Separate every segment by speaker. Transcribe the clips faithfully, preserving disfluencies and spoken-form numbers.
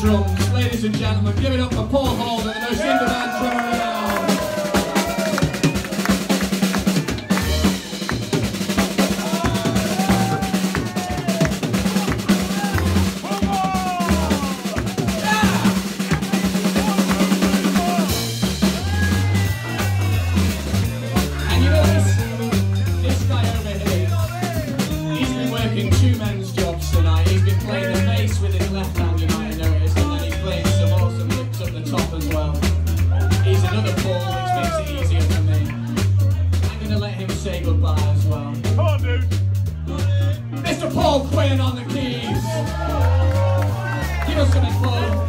Speaker 1: drums. Ladies and gentlemen, give it up for Paul Holden, the most in-demand drummer around. And you know this, this guy over here, he's been working two men's jobs tonight. He's been playing the bass with his left hand, you might have noticed, and then he's playing some awesome licks up the top as well. He's another Paul, which makes it easier for me. I'm going to let him say goodbye as well.
Speaker 2: Come on, dude.
Speaker 1: Mister Paul Quinn on the keys. Give us some applause.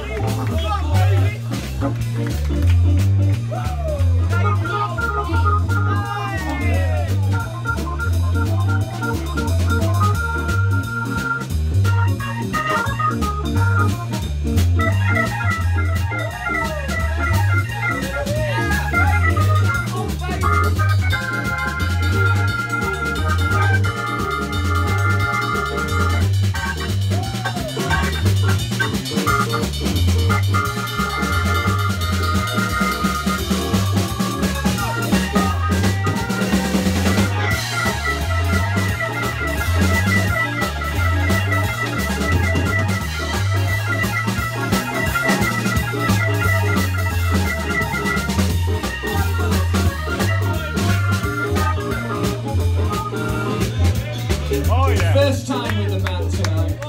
Speaker 1: First time with the band tonight.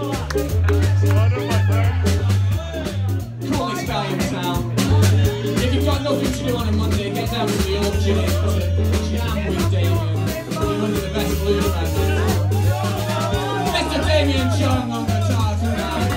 Speaker 1: Coolest guy in town. If you've got nothing to do on a Monday, get down to the old gym to jam with Damien. You're one of the best blues bands in town. Mister Damien Cheung on guitar tonight.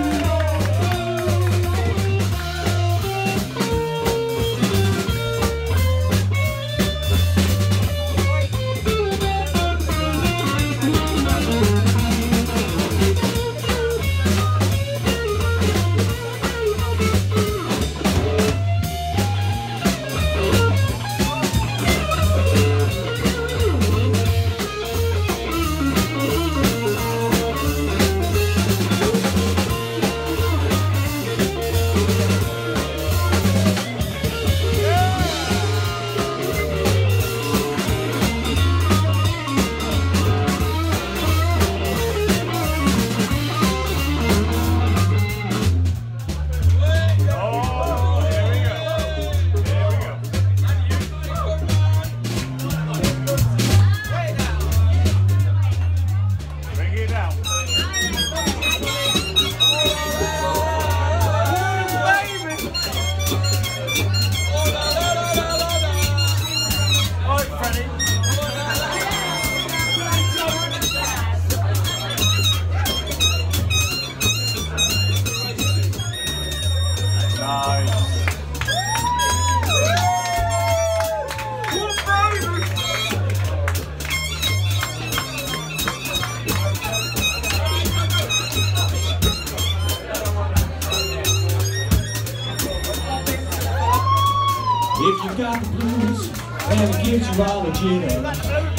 Speaker 1: If you got the blues and it gives you all a jitter.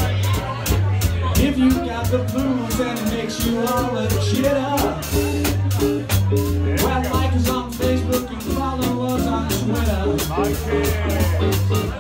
Speaker 1: If you got the blues and it makes you all a jitter. Well, like us on Facebook and follow us on Twitter.